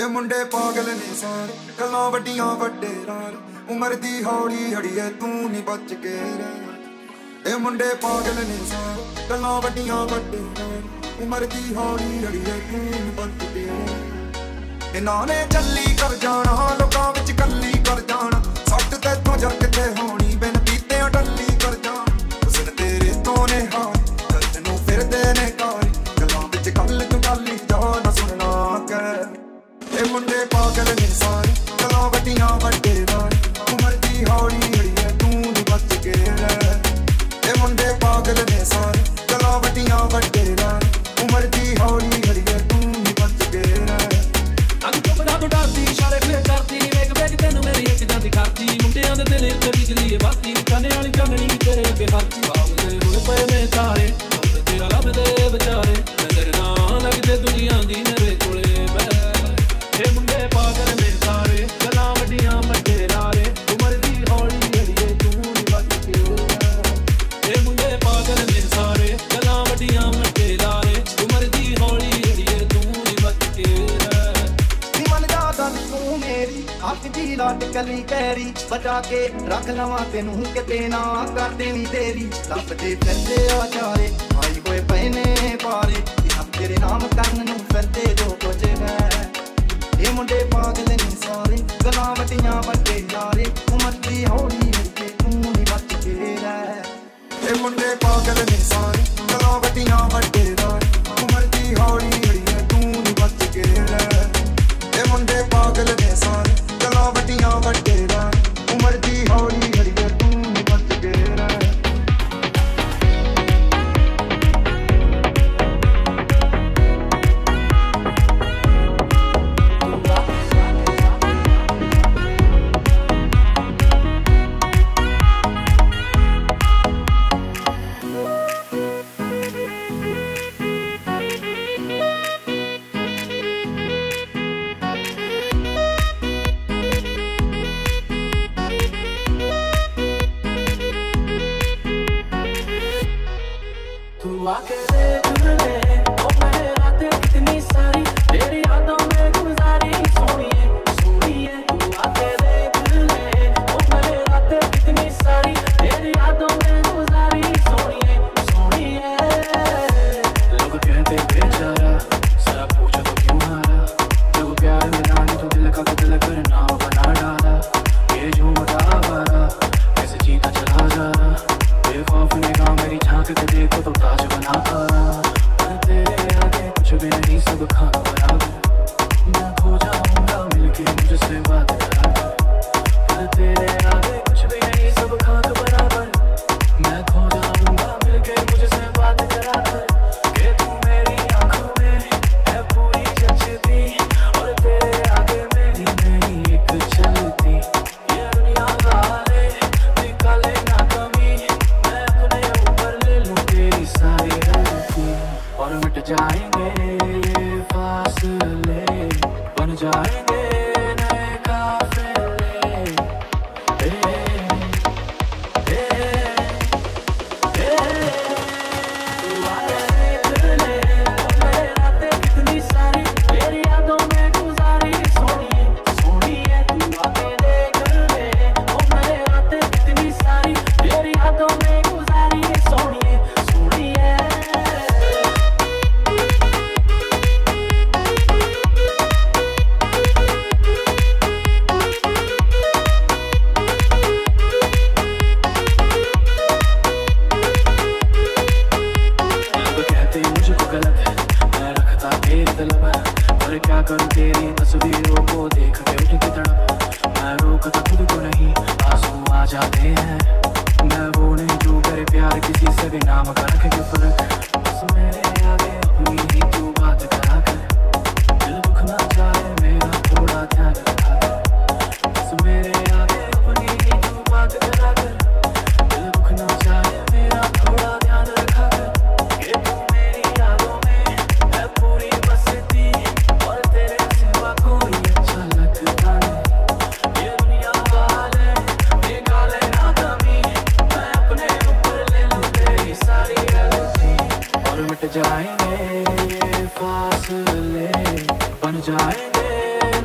ਇਹ ਮੁੰਡੇ ਪਾਗਲ ਨੇ ਸਾਰੇ ਗੱਲਾਂ ਵੱਡੀਆਂ ਵੱਡੇ ਰਾਰ ਉਮਰ ਦੀ ਹੌਲੀ ਹੜੀਏ ਤੂੰ ਨਹੀਂ ਬਚ ਕੇ ਰਹਿ ਇਹ ਮੁੰਡੇ ਪਾਗਲ ਨੇ ਸਾਰੇ ਗੱਲਾਂ ਵੱਡੀਆਂ ਵੱਡੇ ਰਾਰ ਉਮਰ ਦੀ ਹੌਲੀ ਹੜੀਏ ਤੂੰ ਨਹੀਂ ਬਚ ਕੇ ਰਹਿ ਇਹਨਾਂ ਨੇ ਚੱਲੀ ਕਰ ਜਾਣਾ ਲੋਕਾਂ ਵਿੱਚ ਕੱਲੀ ਕਰ ਜਾਣਾ ਸੱਟ ਤੇ ਤੋਂ ਜੱਟ ਕਿੱਥੇ ਹੋਣੀ ਬਿਨ ਪੀਤਿਆਂ ਟੱਲੀ ਕਰ ਜਾਣਾ ਉਸਨ ਤੇਰੇ ਤੋਂ ਨੇ ਹਾਰ ਦਰਦ ਨੂੰ ਫਿਰਦੇ ਨੇ ਕਾਰ ਗੱਲਾਂ ਵਿੱਚ ਕੱਲ ਤੂੰ ਕੱਲੀ ਜਾ ਨਾ ਸੁਣਨਾ ਕਹਿ ਇਹ ਮੁੰਡੇ ਪਾਗਲ ਨੇ ਸਾਰੇ ਗੱਲਾਂ ਵੱਡੀਆਂ ਵੱਡੇ ਰਾਰ ਉਮਰ ਦੀ ਹੌਲੀ ਹੜੀਏ ਤੂੰ ਨਹੀਂ ਬਚ ਕੇ ਰਹਿ ਇਹ ਮੁੰਡੇ ਪਾਗਲ ਨੇ ਸਾਰੇ ਗੱਲਾਂ ਵੱਡੀਆਂ ਵੱਡੇ ਰਾਰ ਉਮਰ ਦੀ ਹੌਲੀ ਹੜੀਏ ਤੂੰ ਨਹੀਂ ਬਚ ਕੇ ਰਹਿ ਅੰਗ ਤੋਂ ਬੜਾ ਡਰਦੀ ਇਸ਼ਾਰੇ ਫੇਰ ਕਰਦੀ ਵੇਖ ਵੇਖ ਤੈਨੂੰ ਮੇਰੀ ਇੱਕ ਜਾਂ ਦਿਖਾਤੀ ਮੁੰਡਿਆਂ ਦੇ ਦਿਲ ਤੇ ਬਿਜਲੀ ਬਾਤੀ ਕਾਨੇ ਵਾਲੀ ਚਾਨਣੀ ਤੇਰੇ ਅੱਗੇ ਹੱਥੀ ਬਾਬਲੇ ਹੋਏ ਪਏ ਨੇ ਤਾਰੇ ਤੇਰਾ ਲੱਭਦੇ ਵਿਚਾਰੇ ਨਜ਼ਰ ਨਾ ਲੱਗਦੇ ਦੁਨੀਆ ਦੀ ਮੇਰੇ ਕੋਲੇ ਬੈ ਇਹ ਮੁੰਡੇ ਪਾਗਲ ਨੇ ਸਾਰੇ ਗੱਲਾਂ ਵੱਡੀਆਂ ਵੱਡੇ ਰਾਰੇ ਉਮਰ ਦੀ ਹੌਲੀ ਹੜੀਏ ਤੂੰ ਨਹੀਂ ਬਚ ਕੇ ਇਹ ਮੁੰਡੇ ਪਾਗਲ ਨੇ ਸਾਰੇ ਗੱਲਾਂ ਵੱਡੀਆਂ ਵੱਡੇ ਰਾਰੇ ਉਮਰ ਦੀ ਹੌਲੀ ਹੜੀਏ ਤੂੰ ਨਹੀਂ ਬਚ ਕੇ ਨੀ ਮਨ ਜਾਦਾ ਤੂੰ ਮੇਰੀ ਅੱਖ ਦੀ ਲੱਟ ਕਲੀ ਪੈਰੀ ਬਚਾ ਕੇ ਰੱਖ ਲਵਾਂ ਤੈਨੂੰ ਕਿਤੇ ਨਾ ਕਰ ਦੇਣੀ ਤੇਰੀ ਲੱਭਦੇ ਫਿਰਦੇ ਆ ਚਾਰੇ ਆਈ ਹੋਏ ਪਏ ਨੇ ਪਾਰੇ ਤੇਰੇ ਨਾਮ ਕਰਨ ਨੂੰ ਫਿਰਦੇ ਜੋ ਕੁਝ ਹੈ ਇਹ ਮੁੰਡੇ ਪਾਗਲ ਨੇ ਸਾਰੇ ਗੱਲਾਂ ਵੱਡੀਆਂ ਵੱਡੇ ਯਾਰੇ ਉਮਰ ਦੀ ਹੌਲੀ ਹੜੀਏ ਤੂੰ ਨਹੀਂ ਬਚ ਕੇ ਰਹਿ ਇਹ ਮੁੰਡੇ ਪਾਗਲ ਨੇ ਸਾਰੇ ਗੱਲਾਂ ਵੱਡੀਆਂ ਵੱਡੇ ਰਾਰ ਉਮਰ ਦੀ ਹੌਲੀ ਹੜੀਏ ਤੂੰ ਨਹੀਂ ਬਚ ਕੇ ਰਹਿ ਇਹ ਮੁੰਡੇ ਪਾਗਲ ਨੇ ਸਾਰੇ ਗੱਲਾਂ ਵੱਡੀਆਂ ਵੱਡੇ ਰਾਰ ਉਮਰ ਦੀ ਹੌਲੀ ਹੜੀਏ ਤੂੰ ਨਹੀਂ ਬਚ ਕੇ ਰਹਿ जाएंगे फासले बन जाएंगे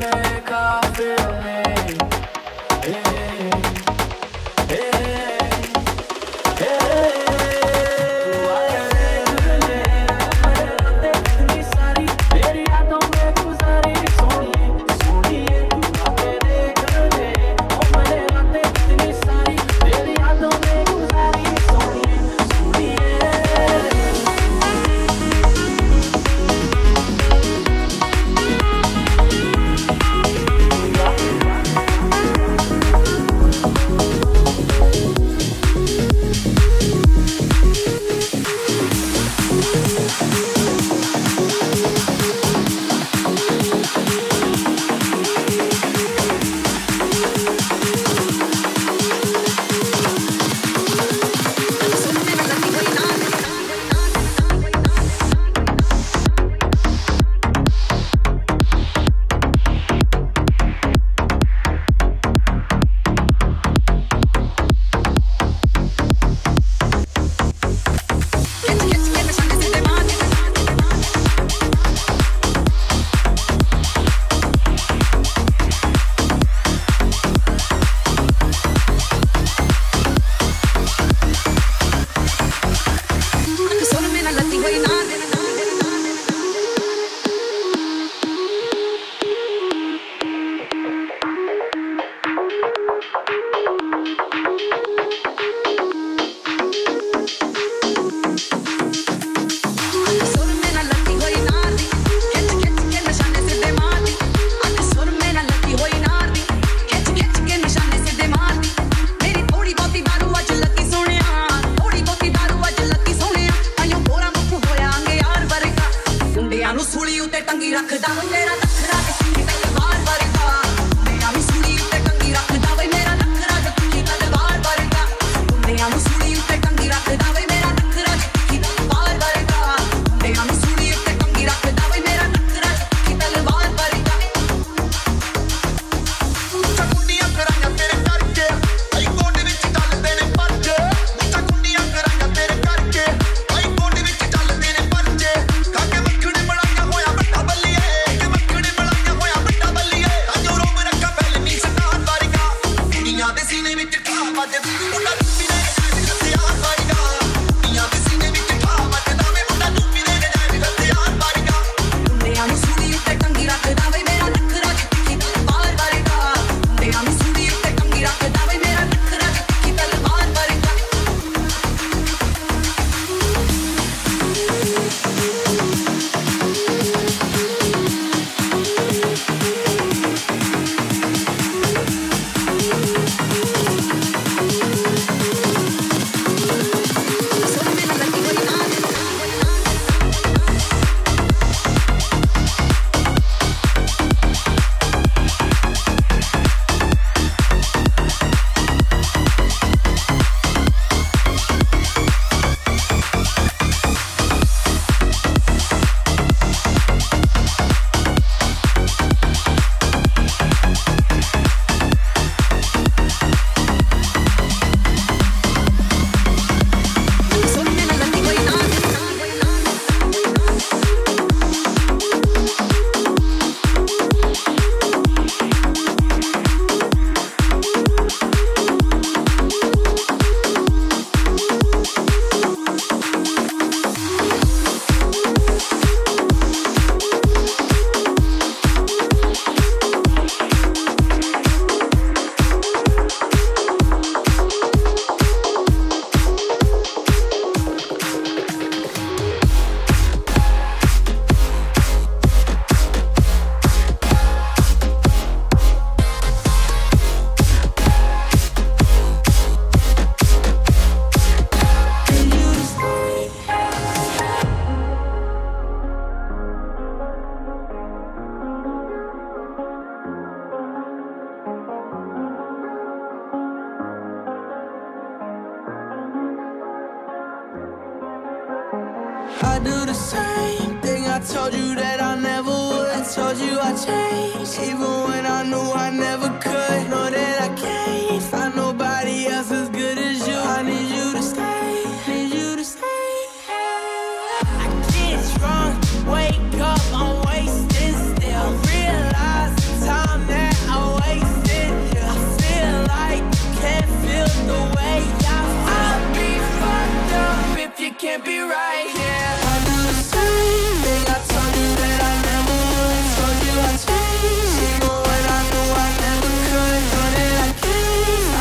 same thing I told you that I never would. I told you I changed, even when I knew I never could. Know that I can't find nobody else as good as you. I need you to stay, need you to stay. I get drunk, wake up, I'm wasted still. Realize the time that I wasted. I feel like you can't feel the way I'll be fucked up if you can't be right here. I do the same thing I told you that I never would. Told you I changed, even when I knew I never could. Know that I can't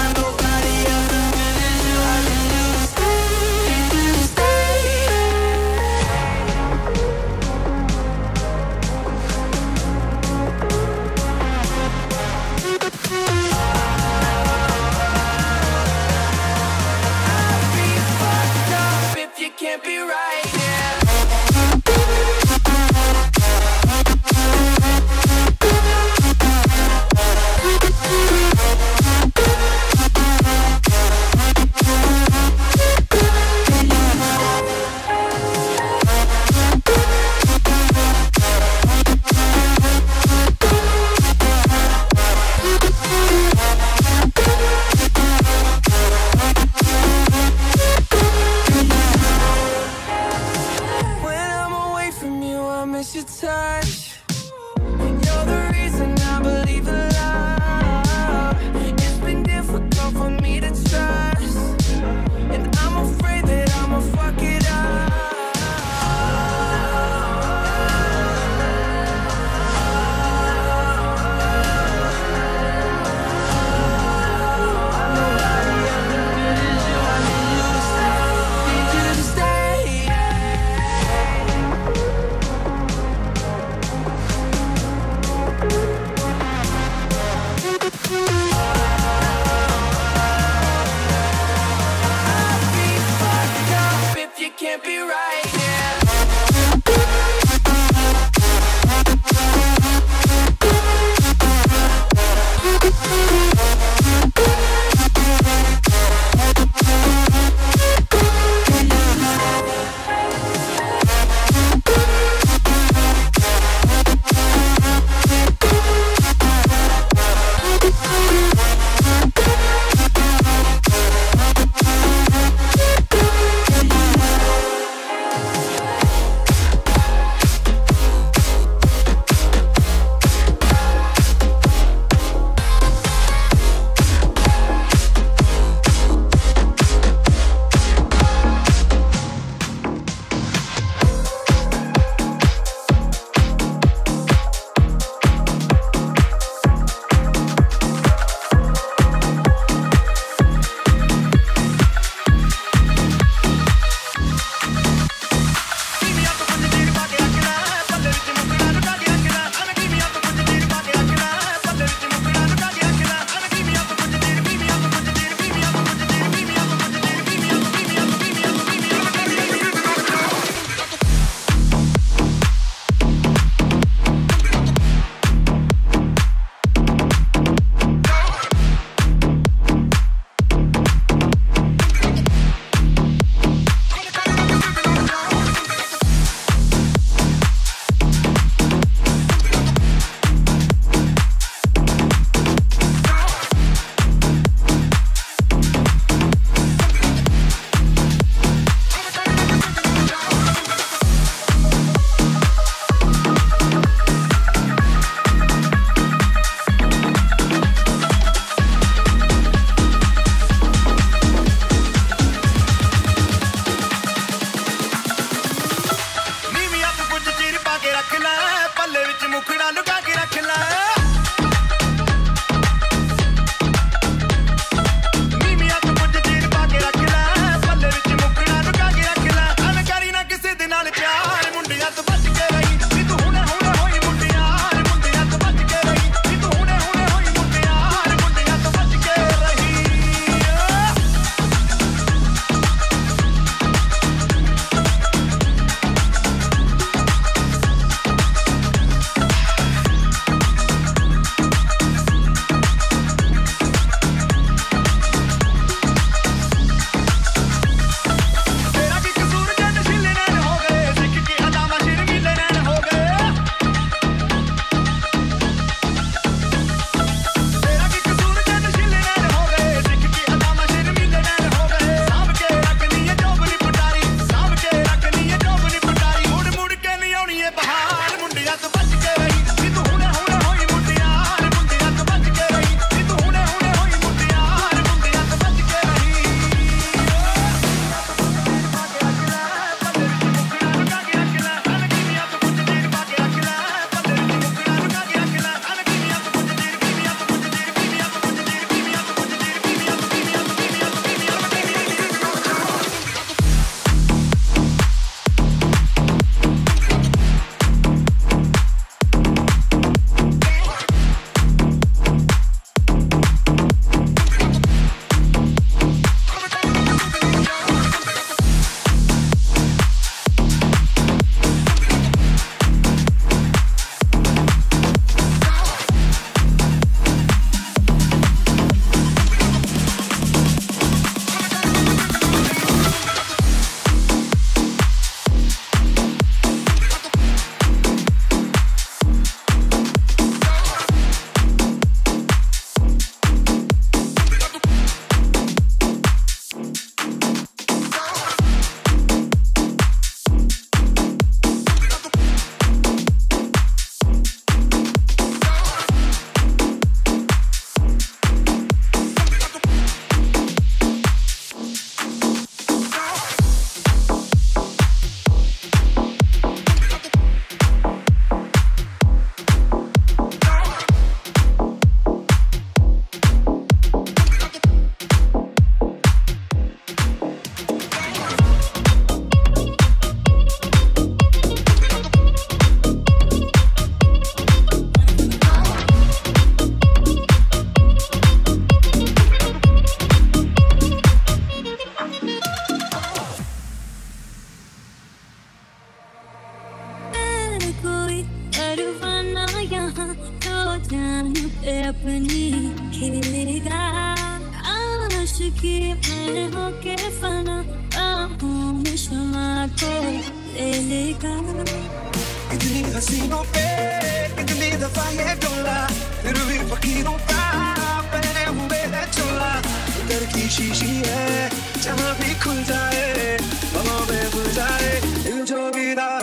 अपनी खेलेगा आशिकी में होके फना आँखों में शमा को ले लेगा कितनी हसीनों पे कितनी दफा ये डोला फिर भी फकीरों का पहने हुए है चोला उधर की शीशी है जहाँ भी खुल जाए बाहों में भूल जाए दिल जो गिरा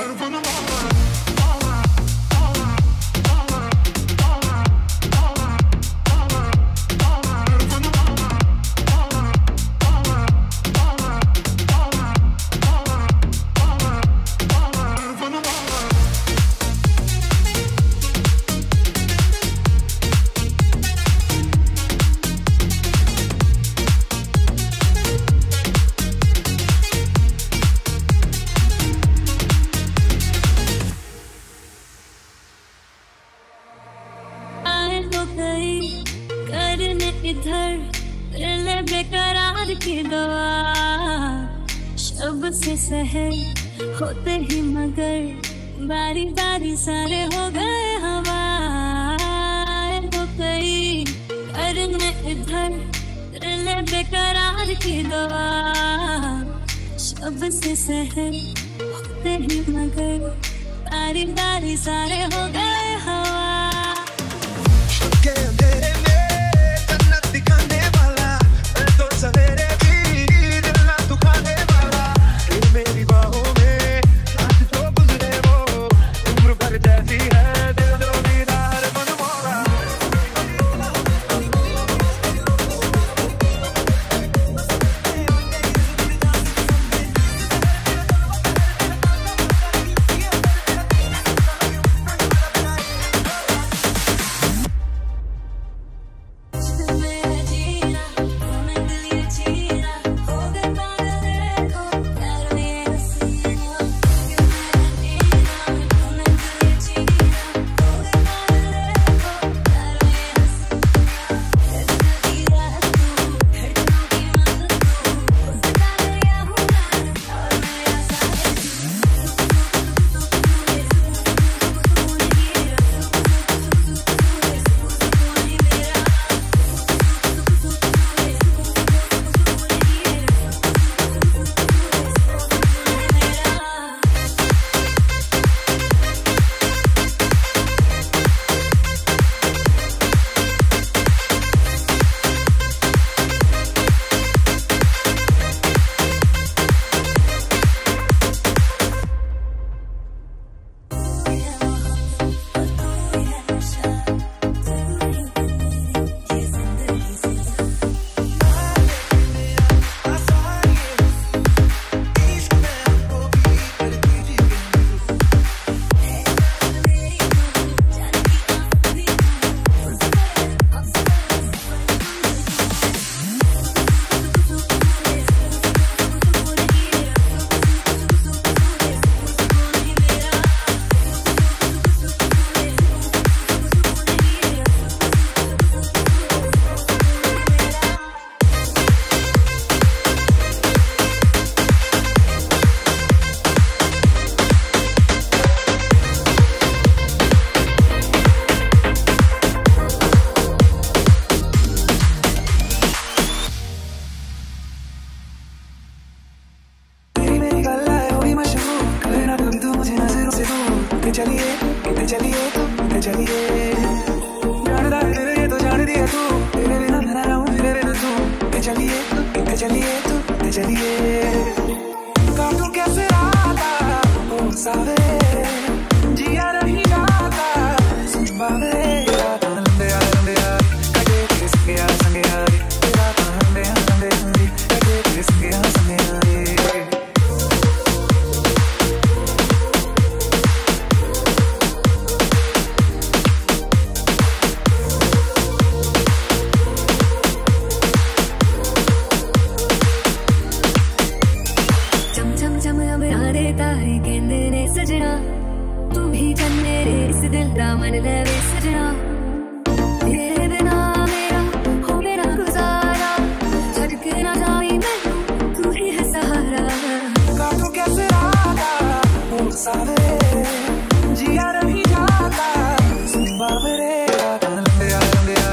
सहर होते ही मगर बारी बारी सारे हो गए हवाएं हो गई करने इधर दिल बेकरार की दुआ शब से सहर होते ही मगर बारी बारी सारे हो गए हवा के अंधेरे में जन्नत दिखाने वाला मैं तो सवेरे भी दिल ना दुखाने वाला मेरी बाहों में रात जो गुजरे वो उम्र भर जैसी है दिल जो दीदार मनमोरा जिया नहीं जाता सुन बाबरे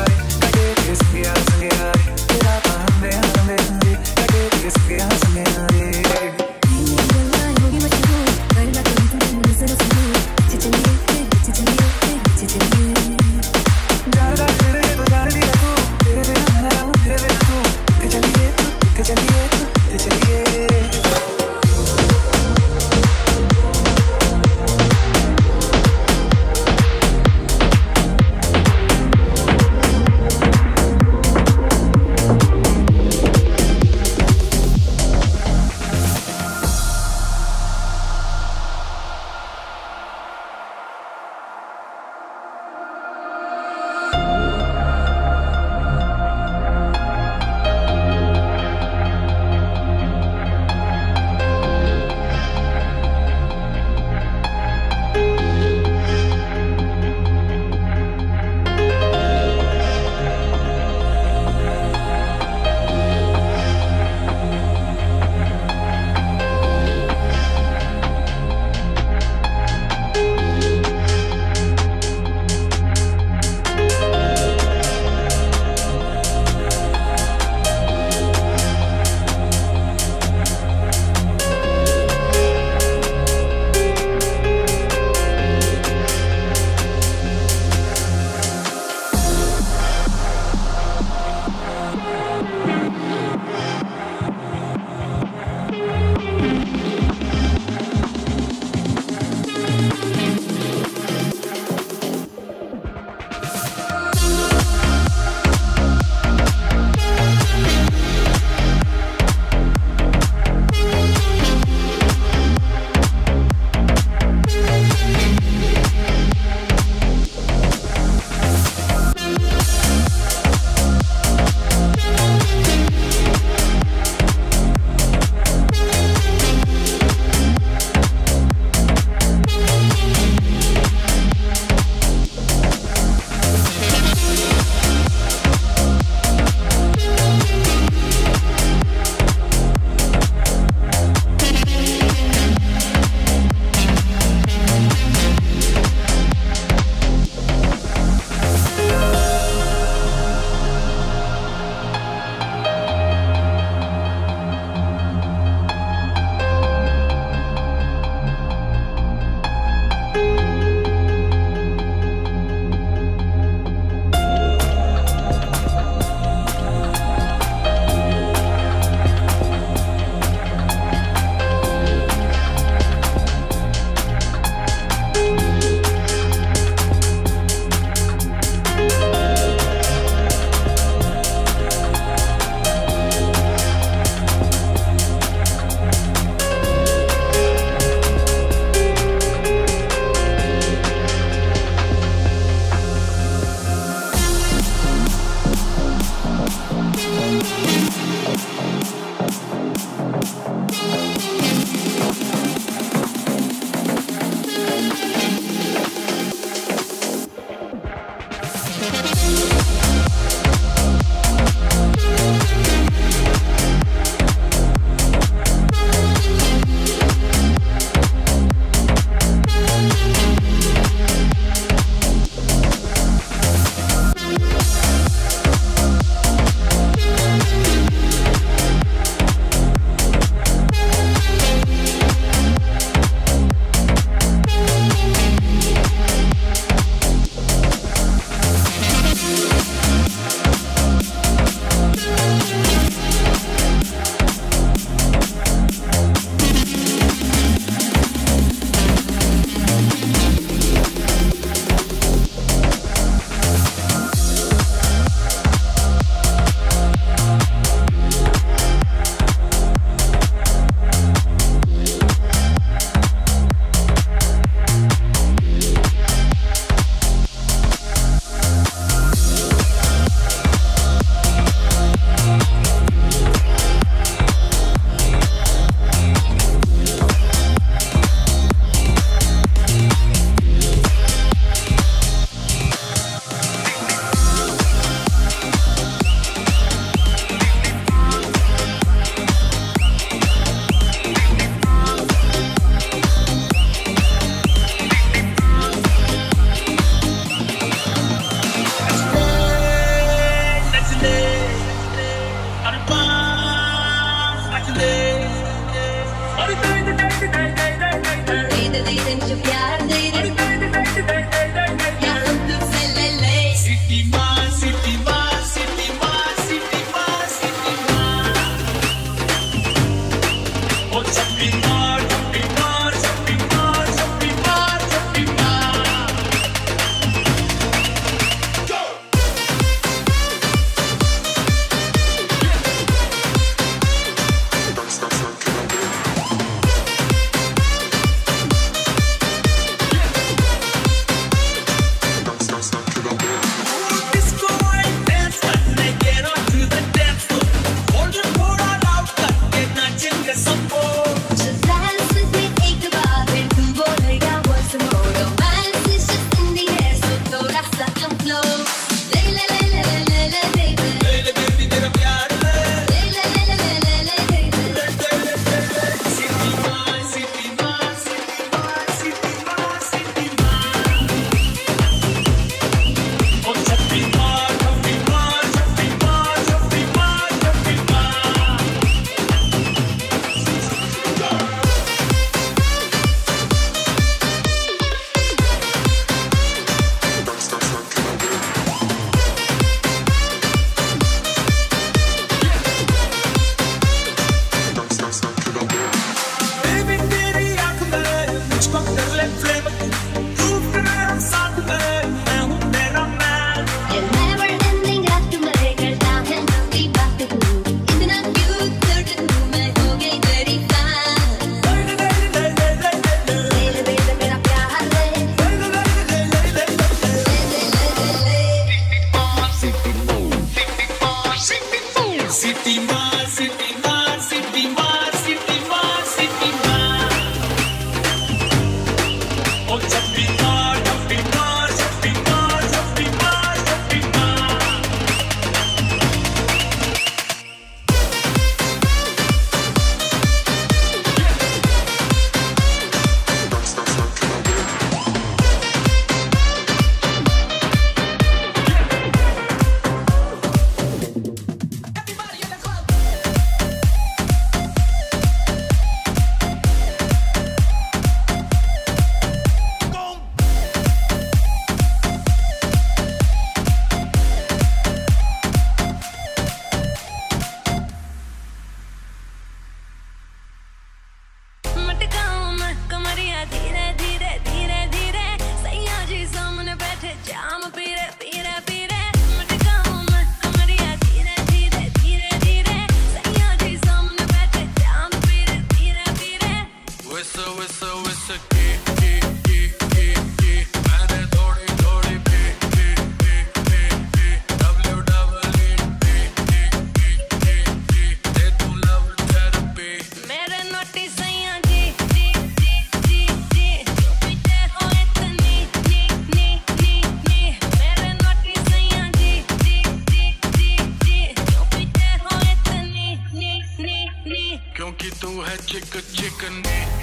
है चिकन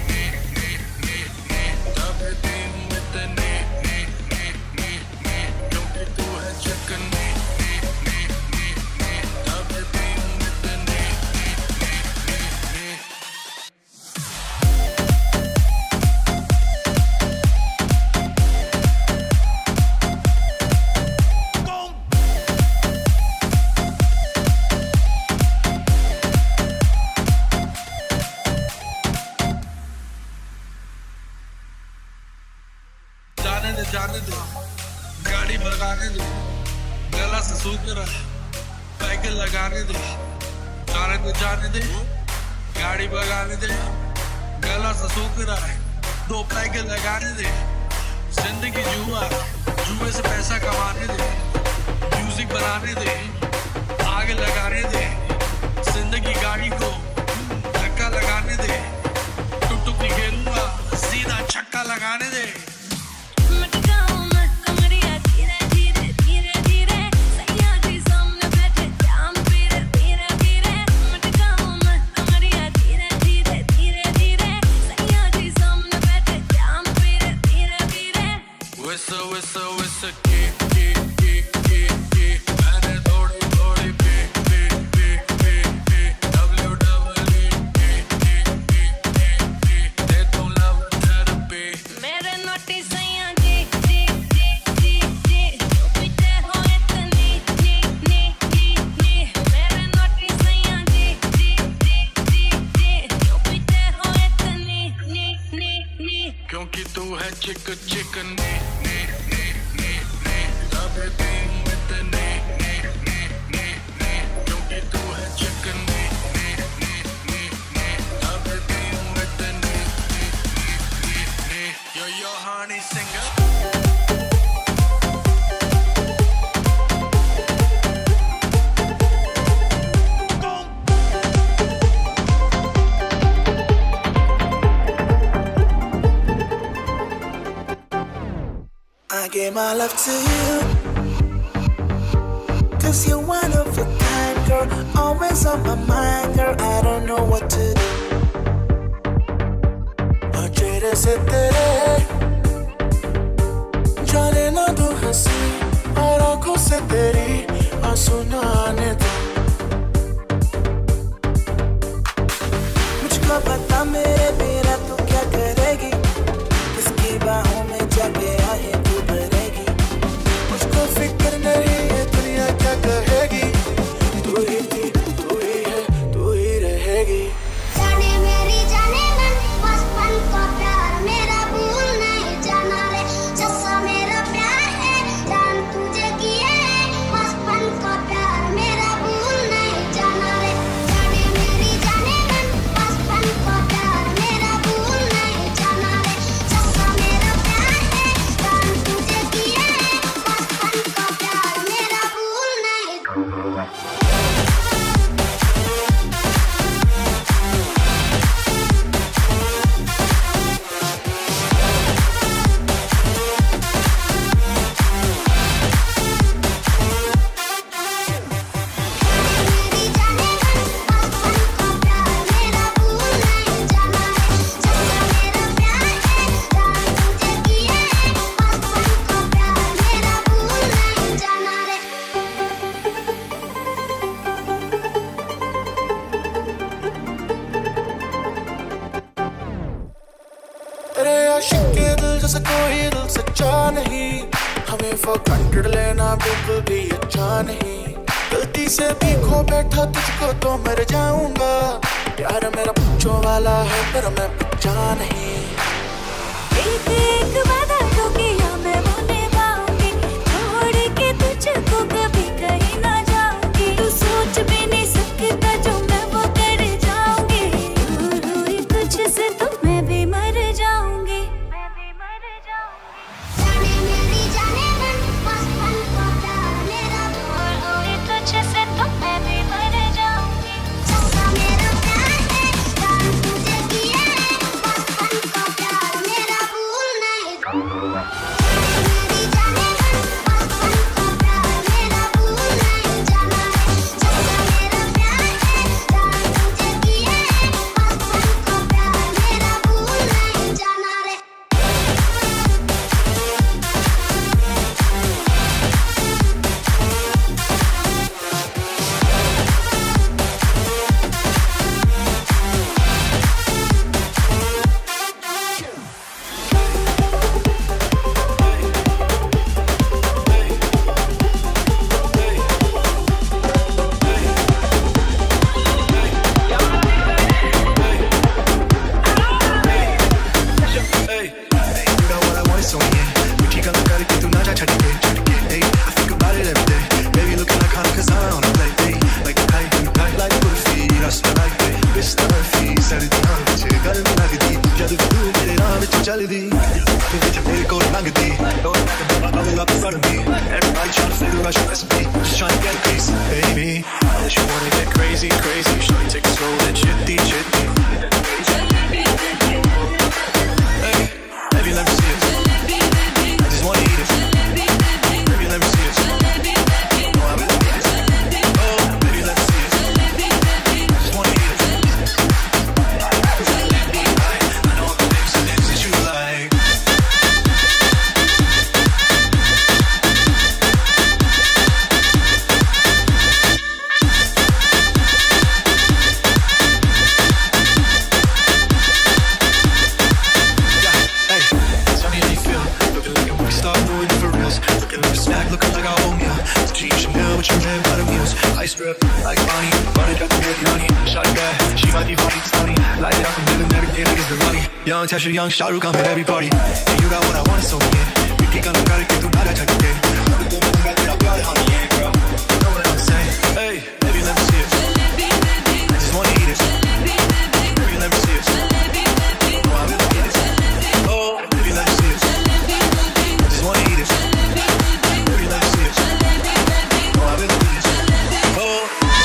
तब दिन इतने क्योंकि तू है चिकन तब दिन इतने जाने दे गाड़ी भगाने दे गला से सूख रहा पैक लगाने दे जाने दे गाड़ी भगाने दे गला से सूख रहा है 2 पैक लगाने दे जिंदगी जुए से पैसा कमाने दे म्यूजिक बनाने दे आग लगाने दे जिंदगी गाड़ी को धक्का लगाने दे टुक टुक निकलूंगा सीधा छक्का लगाने दे chicken क्योंकि तू है chicken you're your honey singer I gave my love to you, 'cause you're one of a kind, girl. Always on my mind, girl. I don't know what to do. और चेहरे से तेरे जाने ना दो हंसी और आँखों से तेरी आंसू ना आने दो मुझको पता मेरा तू क्या करेगी किसकी बाहों में जाके आहे फिक्र नहीं है दुनिया क्या कहेगी तू ही थी तू ही है तू ही रहेगी जाने मेरी जाने मन बचपन का प्यार मेरा भूल नहीं जाना रे जैसा मेरा प्यार है जान तुझे किए है बचपन का प्यार मेरा भूल नहीं जाना रे जाने मेरी जाने मन बचपन का प्यार मेरा भूल नहीं जाना रे जैसा मेरा प्यार है जान तुझे किए है कोई दिल सच्चा नहीं हमें for granted लेना बिल्कुल भी अच्छा नहीं गलती से भी खो बैठा तुझको तो मर जाऊंगा प्यार मेरा पूछो वाला है पर मैं पूछा नहीं एक वादा तो किया मैं वो निभाऊंगी छोड़ के तुझको कभी कहीं ना जाऊंगी तू सोच भी नहीं सकता जो मैं वो कर जाऊंगी दूर हुई तुझसे तो मैं भी मर जाऊंगी what you meant by the meals. I strip like Bonnie, run it up to get money. Shot it back, she might be fucking stony. Light it up and live every day, I get the money. Young Tasha, young Shah Rukh, I'm at every party. And you got what I want, so yeah. We keep gonna gotta get through, not a check again. Girl, you know what I'm saying? Hey, baby, let me see it. I just wanna eat it. Baby, let me see it. Oh, I really eat it. Oh, baby, let me see it. I just wanna eat it. Baby, let me see it. Oh, I really eat it. Oh.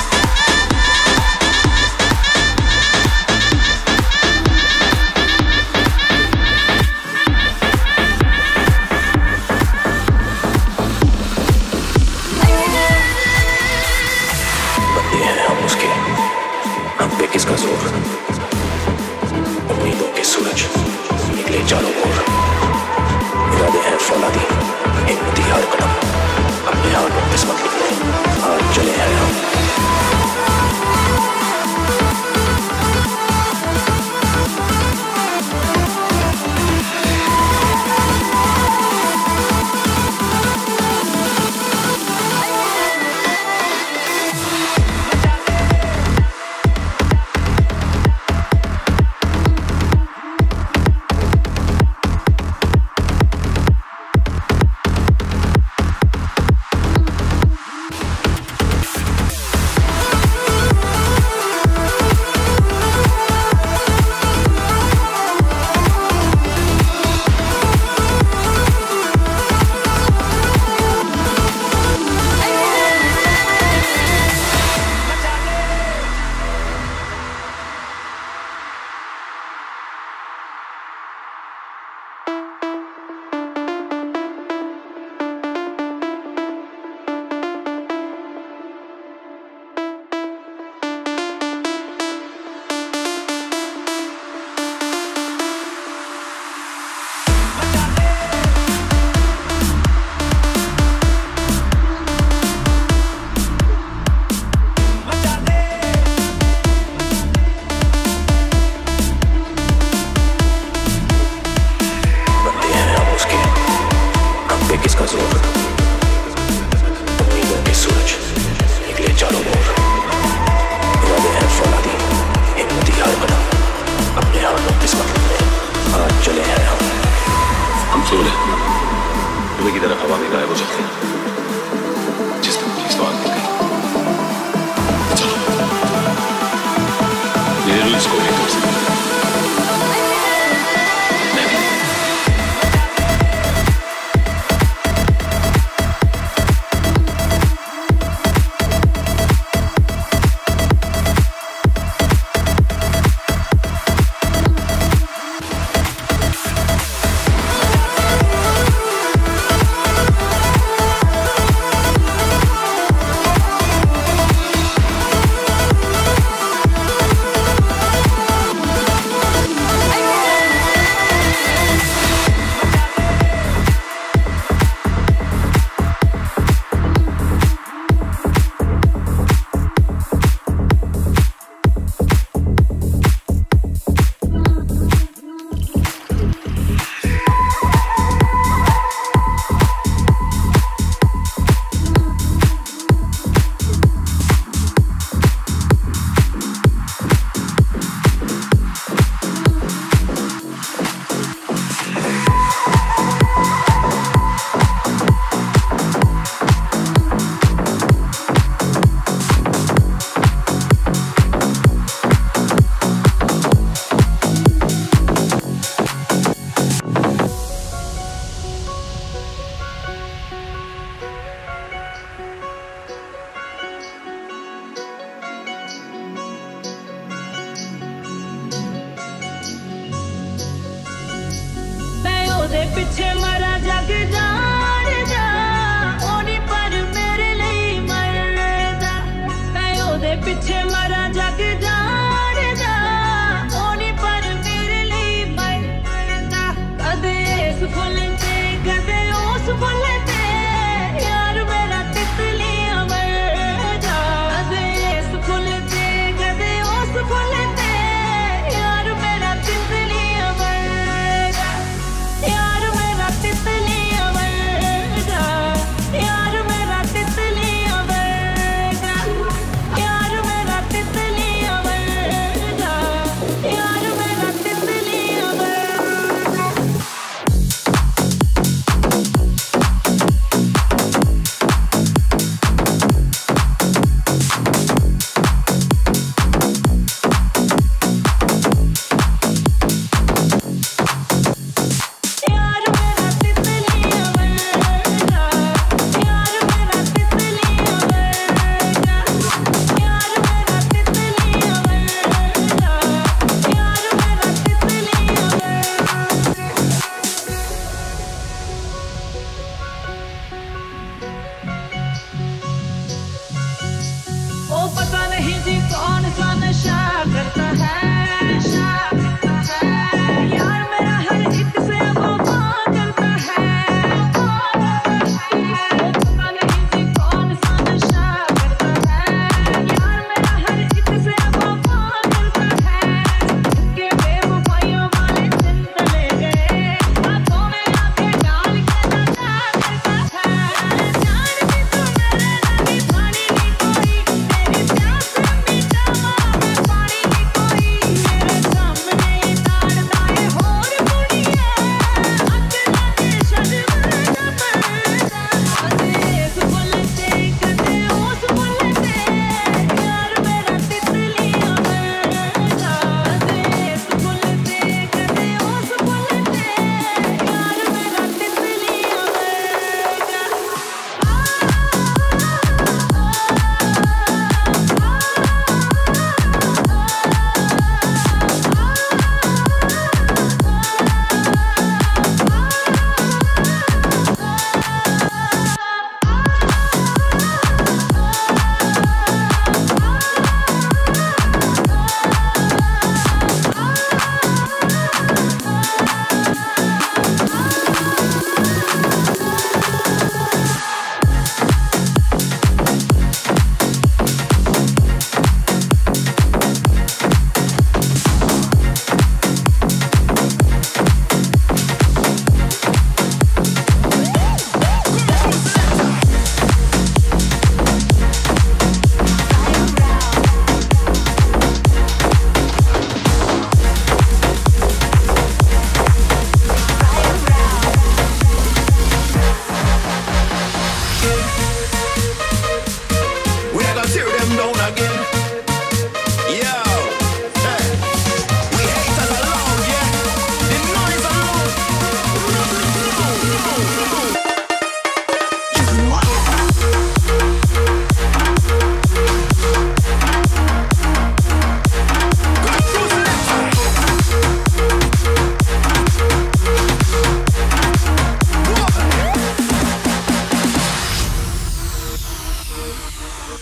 किसका जोर उम्मीदों के सूरज निकले चारों ओर इरादे हैं फौलादी हिम्मती हर कदम अपने हाथ में किस्मत लिखने आज चले हैं हम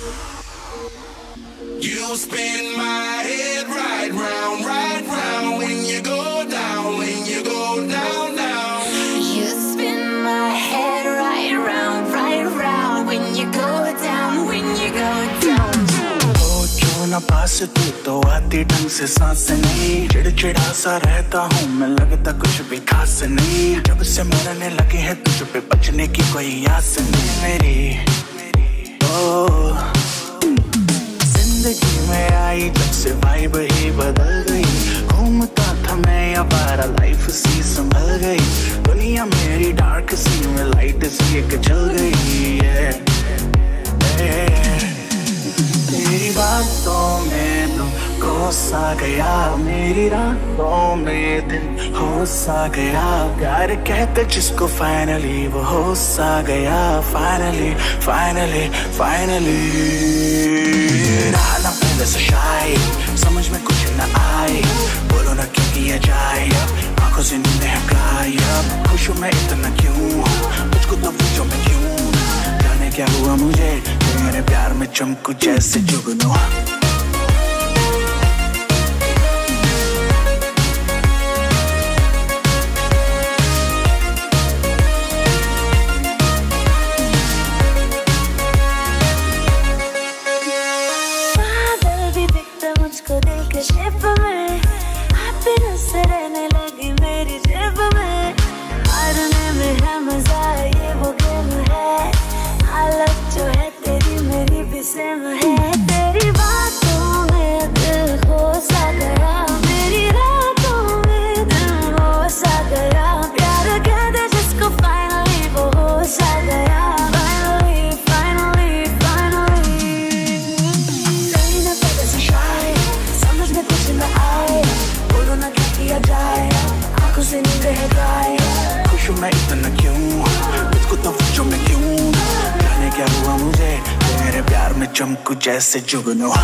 You spin my head right round when you go down, when you go down, down. You spin my head right round when you go down, when you go down. हो क्यों ना पास तू तो आती ढंग से सांस नहीं, चिड़चिड़ा सा रहता हूँ मैं, लगता कुछ भी खास नहीं। जब से मरने लगे हैं तुझ पे बचने की कोई आस नहीं मेरी। ओ जिंदगी में आई जब से वाइब ही बदल गई, घूमता था मैं आवारा लाइफ सी संभल गई, दुनिया मेरी डार्क सी में लाइट सी एक जल गई है। तेरी बातों में तो कोस आ गया, मेरी रातों में दिन होश आ गया, प्यार कहते जिसको फाइनली वो होश आ गया, फाइनली फाइनली फाइनली। रहा ना पहले से शायद समझ में कुछ न आए, बोलो ना क्यों किया जाए, आंखों से नींद है गायब, खुश हूँ मैं इतना क्यों, मुझको तो पूछो मैं क्यों, जाने क्या हुआ मुझे तेरे प्यार में चमकू जैसे जुगनू। मुझको दिल के शेप में हैप्पीनेस रहने लगी मेरी जेब में, हारने में है मजा ये वो गेम है, हालत जो है तेरी मेरी भी सेम है। तेरी बातों में दिल होश आ गया, मेरी रातों में दिल होश आ गया, प्यार कहते जिसको फाइनली वो होश आ गया, फाइनली फाइनली फाइनली। सही ना पता से शायद समझ में कुछ न आए, बोलो ना क्या किया जाए, आंखों से नींद है गायब, खुश मैं इतना क्यों, मुझको तो पूछो मैं क्यों, जाने क्या हुआ मुझे तेरे प्यार में चमकू जैसे जुगनू।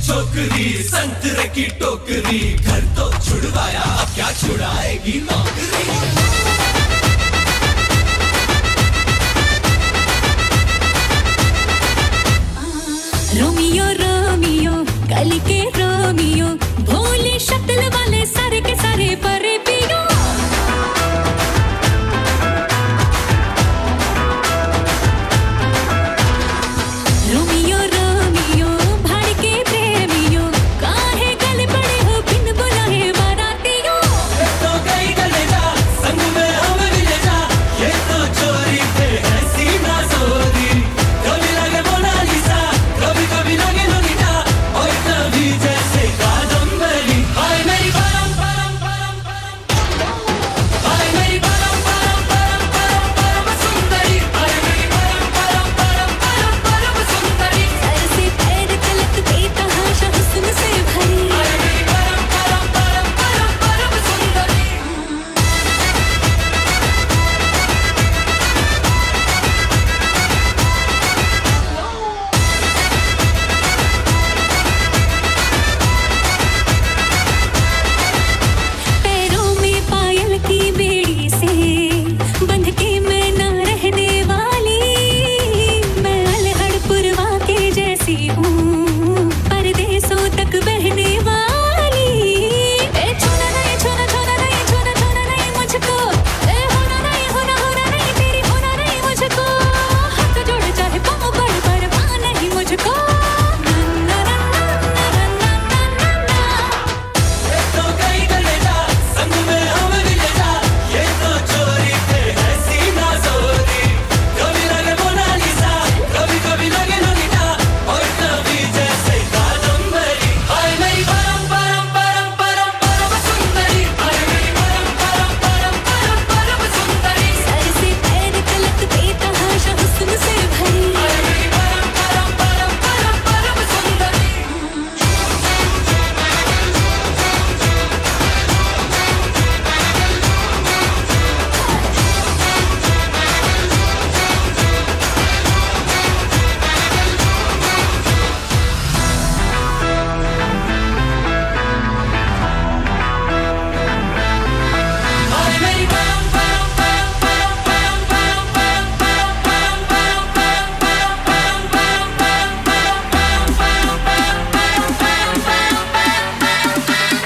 छोकरी संतरे की टोकरी घर तो छुड़वाया अब क्या छुड़ाएगी नौकरी रोमियो रोमियो गली के रोमियो भोले शक्ल वाले सारे के सारे परे पियो रोमियो रोमियो भाड़ के प्रेमियो काहे गल पड़े हो बिन बुलाए बारातियों तो गई गले जा संग में हम भी ले जा ये तो चोरी पे है सीना चोरी कभी लगे मोनालिसा कभी कभी लगे लोनिटा और कभी जैसे कादम्बरी हाय मेरी परम परम परम परम हाय मेरी परम परम परम परम परम सुंदरी हाय मेरी परम परम परम परम परम सुंदरी सर से पैर तलक बेतहाशा हुस्न से भरी हाय मेरी परम परम परम परम परम सुंदरी पैरों में पायल की बेड़ी से बंध के मैं ना रहने वाली मैं अलहड़पुरवा के जैसी हूँ परदेसों तक बहने वाली ए छूना नहीं छूना छूना नहीं छूना छूना नहीं मुझको ए होना नहीं तेरी होना नहीं मुझको हाथ जोड़ चाहे पाँव बड़ परवाह नहीं मुझको ना ना ना ना ना ना ना ना तो गई गले जा संग में हम भी ले जा ये तो चोरी पे है सीना चोरी कभी लगे मोनालिसा कभी कभी लगे लोनिटा और कभी जैसे कादम्बरी हाय मेरी परम परम परम परम परम सुंदरी हाय मेरी परम परम परम परम परम सुंदरी सर से पैर तलक बेतहाशा हुस्न से भरी हाय मेरी परम परम परम परम परम सुंदरी हाय मेरी परम परम परम परम परम परम परम परम परम परम परम परम परम परम परम परम परम परम परम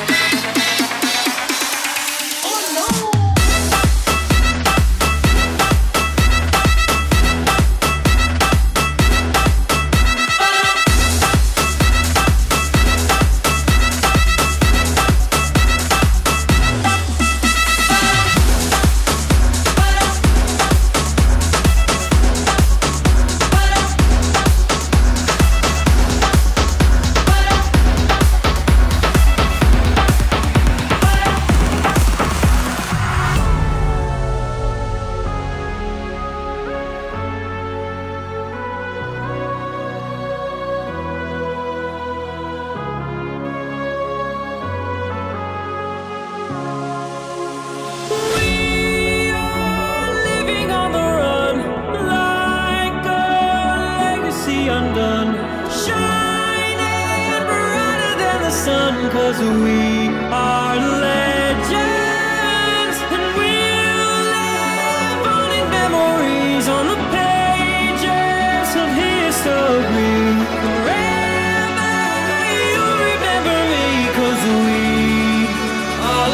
Living on the run like a legacy undone, shining brighter than the sun. 'Cause we are legends, and we'll live on in memories on the pages of history. Forever you'll remember me, 'cause we are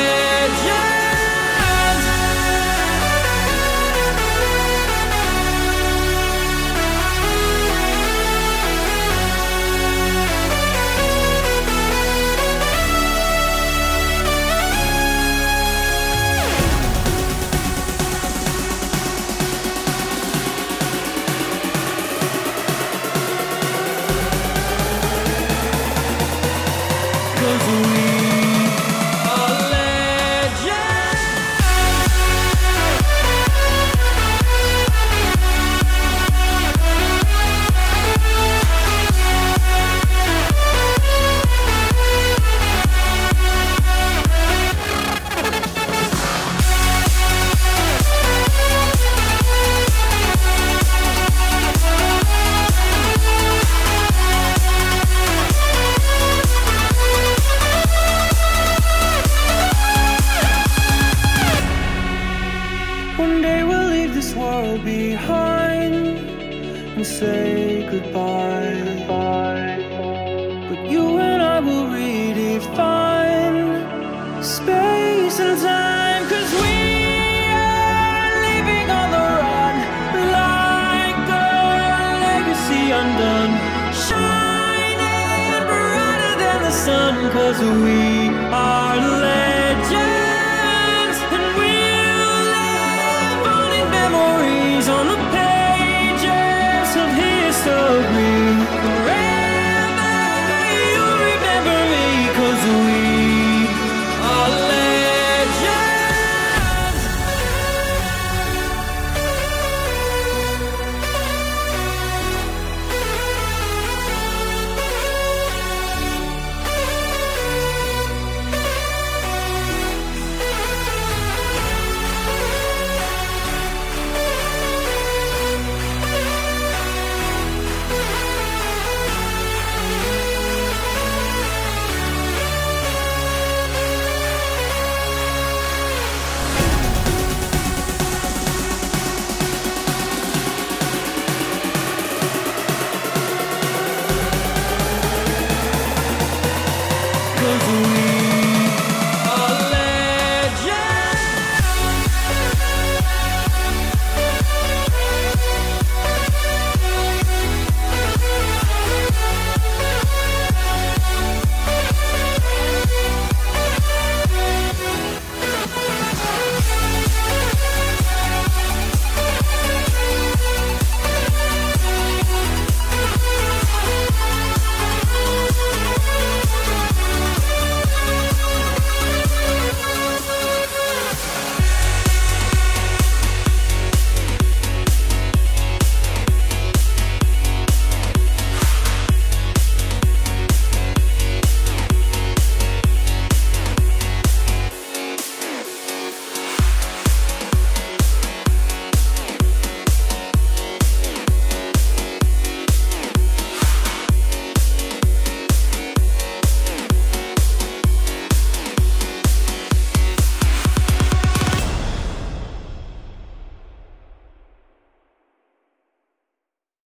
legends. but you and I will redefine space and time, 'cause we are living on the run, like a legacy undone, shining brighter than the sun, 'cause we are legends, and we'll live on in memories on the pages of history.